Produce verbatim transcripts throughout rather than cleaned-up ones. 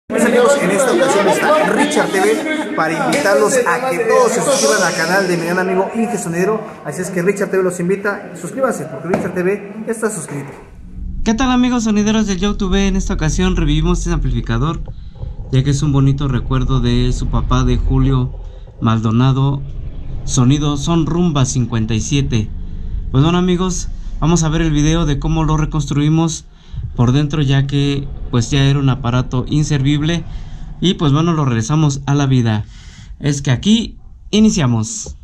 Mis amigos, en esta ocasión está Richard T V para invitarlos a que todos se suscriban al canal de mi gran amigo Inge Sonidero. Así es que Richard T V los invita, suscríbanse porque Richard T V ya está suscrito. ¿Qué tal, amigos sonideros del YouTube? En esta ocasión revivimos este amplificador, ya que es un bonito recuerdo de su papá, de Julio Maldonado. Sonido Son Rumba cincuenta y siete. Pues bueno, amigos, vamos a ver el video de cómo lo reconstruimos por dentro, ya que pues ya era un aparato inservible. Y pues bueno, lo regresamos a la vida. Es que aquí iniciamos.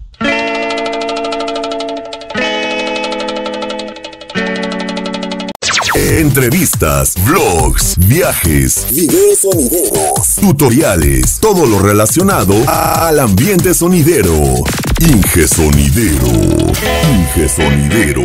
Entrevistas, vlogs, viajes, videos sonideros, tutoriales, todo lo relacionado al ambiente sonidero. Inge Sonidero, Inge Sonidero.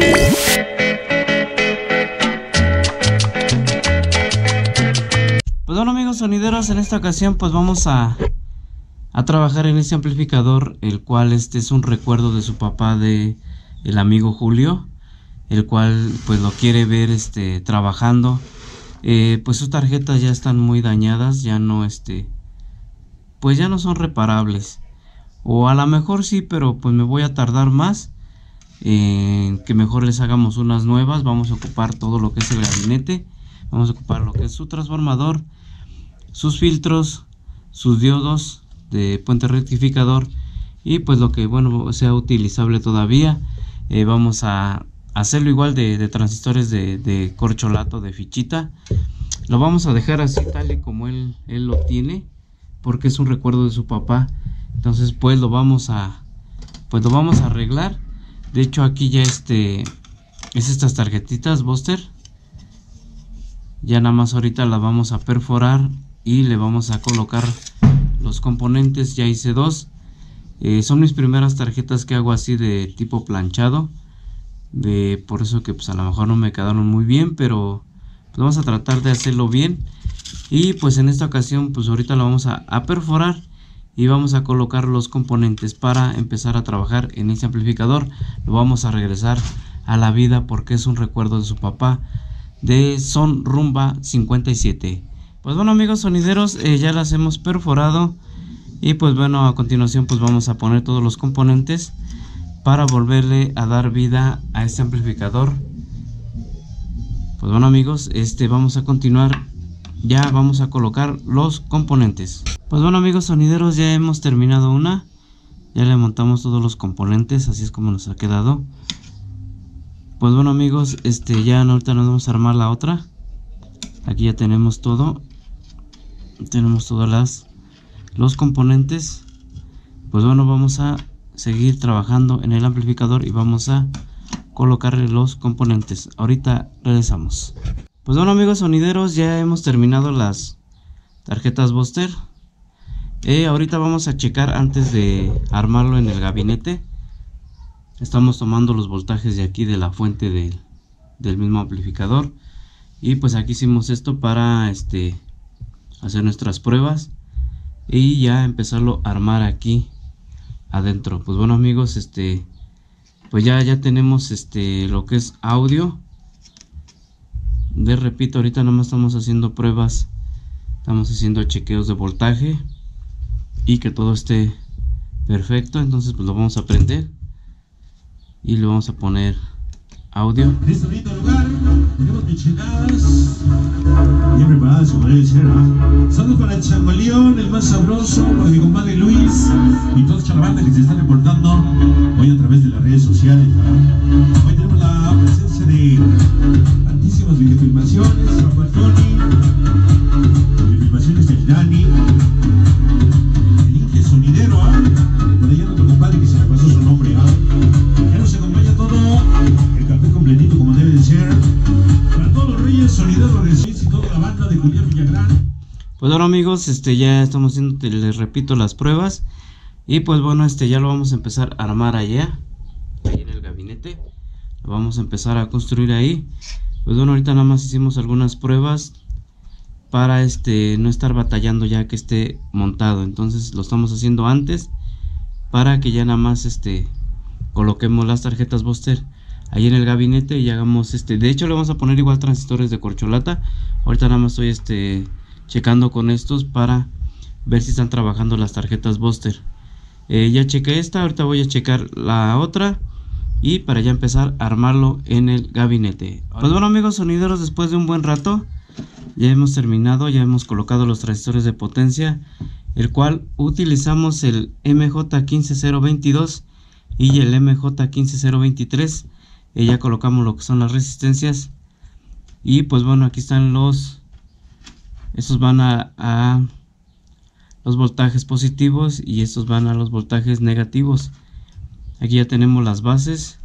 Pues bueno, amigos sonideros, en esta ocasión pues vamos a, a trabajar en este amplificador, el cual este es un recuerdo de su papá, de el amigo Julio, el cual pues lo quiere ver este trabajando. Eh, pues sus tarjetas ya están muy dañadas, ya no este pues ya no son reparables, o a lo mejor sí, pero pues me voy a tardar más en que mejor les hagamos unas nuevas. Vamos a ocupar todo lo que es el gabinete, vamos a ocupar lo que es su transformador, sus filtros, sus diodos de puente rectificador y pues lo que bueno sea utilizable todavía. Eh, vamos a hacerlo igual de, de transistores de, de corcholato, de fichita. Lo vamos a dejar así tal y como él, él lo tiene, porque es un recuerdo de su papá. Entonces pues lo vamos a pues lo vamos a arreglar. De hecho aquí ya este es estas tarjetitas Buster. Ya nada más ahorita la vamos a perforar y le vamos a colocar los componentes. Ya hice dos. Eh, son mis primeras tarjetas que hago así de tipo planchado. De, por eso que pues a lo mejor no me quedaron muy bien, pero pues vamos a tratar de hacerlo bien. Y pues en esta ocasión pues ahorita lo vamos a, a perforar y vamos a colocar los componentes para empezar a trabajar en este amplificador. Lo vamos a regresar a la vida porque es un recuerdo de su papá, de Son Rumba cincuenta y siete. Pues bueno, amigos sonideros, eh, ya las hemos perforado y pues bueno, a continuación pues vamos a poner todos los componentes para volverle a dar vida a este amplificador. Pues bueno, amigos, este vamos a continuar. Ya vamos a colocar los componentes. Pues bueno, amigos sonideros, ya hemos terminado una. Ya le montamos todos los componentes, así es como nos ha quedado. Pues bueno, amigos, este ya ahorita nos vamos a armar la otra. Aquí ya tenemos todo. Tenemos todas las los componentes. Pues bueno, vamos a seguir trabajando en el amplificador y vamos a colocarle los componentes. Ahorita regresamos. Pues bueno, amigos sonideros, ya hemos terminado las tarjetas Buster. Eh, ahorita vamos a checar antes de armarlo en el gabinete. Estamos tomando los voltajes de aquí de la fuente de, del mismo amplificador. Y pues aquí hicimos esto para este hacer nuestras pruebas y ya empezarlo a armar aquí adentro. Pues bueno, amigos, este pues ya ya tenemos este lo que es audio. Les repito, ahorita nomás estamos haciendo pruebas, estamos haciendo chequeos de voltaje y que todo esté perfecto. Entonces pues lo vamos a prender y le vamos a poner audio. En este bonito lugar tenemos micheladas bien preparadas, como debe ser, ¿no? Saludos para el Changoleón, el más sabroso, para mi compadre Luis y toda la banda que se está reportando hoy a través de las redes sociales, ¿no? Hoy tenemos la presencia de tantísimas videofilmaciones, Rafael Tony, videofilmaciones del Dani, el Inge Sonidero, ¿eh? Por allá nuestro compadre que se me pasó su nombre, ¿eh? Ya nos acompaña todo el café completito como debe de ser. Para todos los reyes sonideros de Suiza y toda la banda de Julián Villagrán. Pues bueno, amigos, este ya estamos haciendo, les repito, las pruebas. Y pues bueno, este ya lo vamos a empezar a armar allá, ahí en el gabinete. Lo vamos a empezar a construir ahí. Pues bueno, ahorita nada más hicimos algunas pruebas para este no estar batallando ya que esté montado. Entonces lo estamos haciendo antes para que ya nada más este coloquemos las tarjetas Buster ahí en el gabinete y hagamos este. De hecho le vamos a poner igual transistores de corcholata. Ahorita nada más estoy este checando con estos para ver si están trabajando las tarjetas Buster. Eh, ya chequé esta, ahorita voy a checar la otra y para ya empezar a armarlo en el gabinete. Pues bueno amigos sonideros, después de un buen rato ya hemos terminado, ya hemos colocado los transistores de potencia, el cual utilizamos el M J uno cinco cero veintidós y el M J uno cinco cero veintitrés. Eh, ya colocamos lo que son las resistencias y pues bueno, aquí están los, estos van a, a los voltajes positivos y estos van a los voltajes negativos. Aquí ya tenemos las bases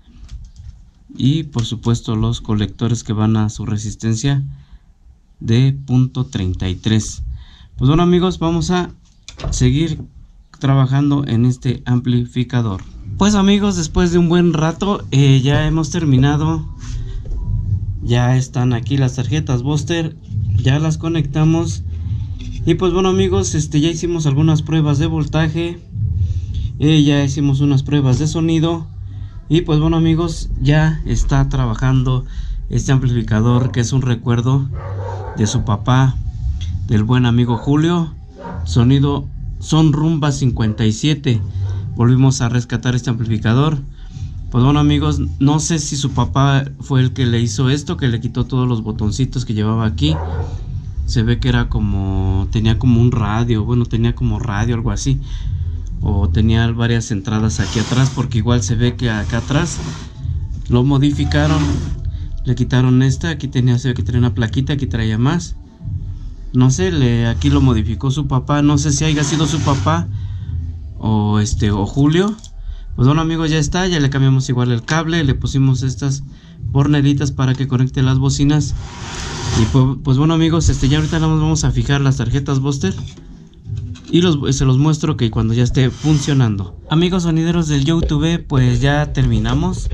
y por supuesto los colectores que van a su resistencia de punto treinta y tres. Pues bueno amigos, vamos a seguir trabajando en este amplificador. Pues amigos, después de un buen rato eh, ya hemos terminado. Ya están aquí las tarjetas Buster, ya las conectamos. Y pues bueno amigos, este, ya hicimos algunas pruebas de voltaje, eh, ya hicimos unas pruebas de sonido. Y pues bueno amigos, ya está trabajando este amplificador, que es un recuerdo de su papá, del buen amigo Julio. Sonido Son Rumba cincuenta y siete. Volvimos a rescatar este amplificador. Pues bueno amigos, no sé si su papá fue el que le hizo esto, que le quitó todos los botoncitos que llevaba aquí. Se ve que era como, tenía como un radio, bueno, tenía como radio, algo así. O tenía varias entradas aquí atrás, porque igual se ve que acá atrás lo modificaron. Le quitaron esta, aquí tenía, se ve que tenía una plaquita, aquí traía más. No sé, le, aquí lo modificó su papá, no sé si haya sido su papá o este o Julio. Pues bueno amigos, ya está, ya le cambiamos igual el cable, le pusimos estas borneritas para que conecte las bocinas. Y pues, pues bueno amigos, este ya ahorita nos vamos a fijar las tarjetas Buster y los, se los muestro que cuando ya esté funcionando. Amigos sonideros del YouTube, pues ya terminamos.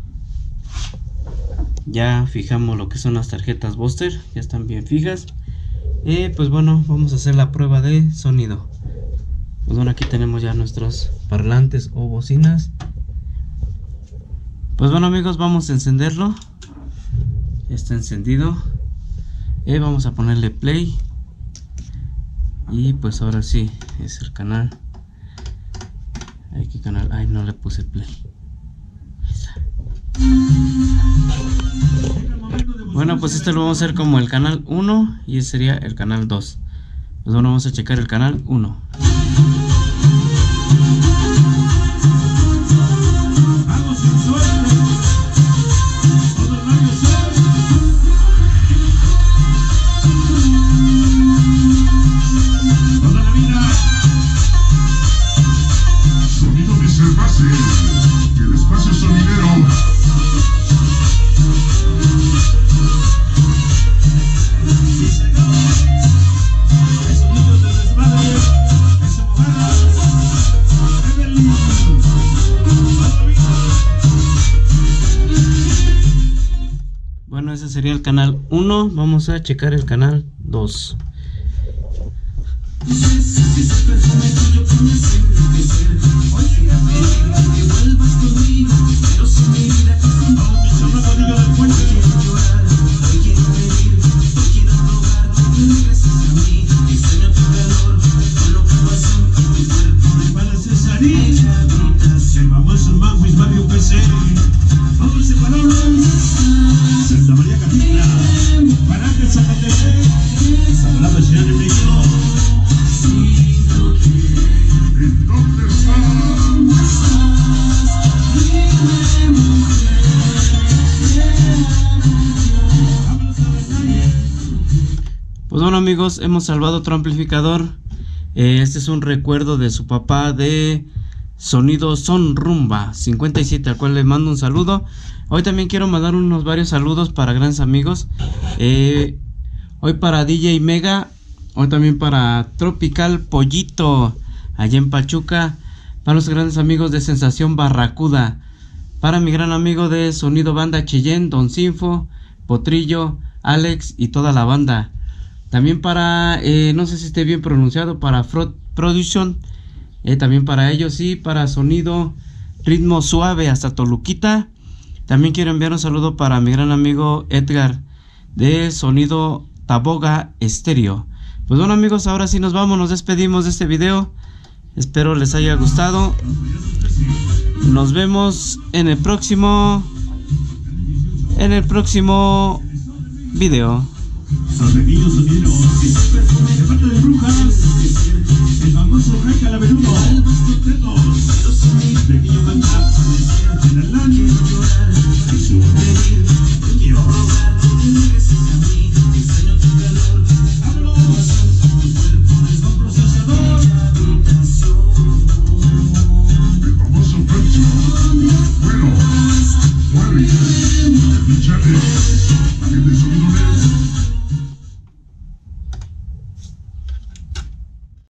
Ya fijamos lo que son las tarjetas Buster, ya están bien fijas. Y pues bueno, vamos a hacer la prueba de sonido. Pues bueno, aquí tenemos ya nuestros parlantes o bocinas. Pues bueno amigos, vamos a encenderlo. Ya está encendido. Y vamos a ponerle play. Y pues ahora sí, es el canal. Ay, ¿qué canal? Ay, no le puse play. Bueno, pues este lo vamos a hacer como el canal uno y ese sería el canal dos. Pues bueno, vamos a checar el canal uno. Bueno, ese sería el canal uno. Vamos a checar el canal dos. Pues bueno amigos, hemos salvado otro amplificador. eh, Este es un recuerdo de su papá de Sonido Son Rumba cincuenta y siete, al cual le mando un saludo. Hoy también quiero mandar unos varios saludos para grandes amigos. eh, Hoy para D J Mega. Hoy también para Tropical Pollito allá en Pachuca. Para los grandes amigos de Sensación Barracuda. Para mi gran amigo de Sonido Banda Cheyenne, Don Sinfo, Potrillo, Alex y toda la banda. También para, eh, no sé si esté bien pronunciado, para Frog Production. Eh, también para ellos y para Sonido Ritmo Suave hasta Toluquita. También quiero enviar un saludo para mi gran amigo Edgar de Sonido Taboga Estéreo. Pues bueno amigos, ahora sí nos vamos, nos despedimos de este video. Espero les haya gustado. Nos vemos en el próximo En el próximo video. Pequeños sonideros, de parte de Brujas, el famoso Rey Calaverudo, pequeño Manta, el Atlántico.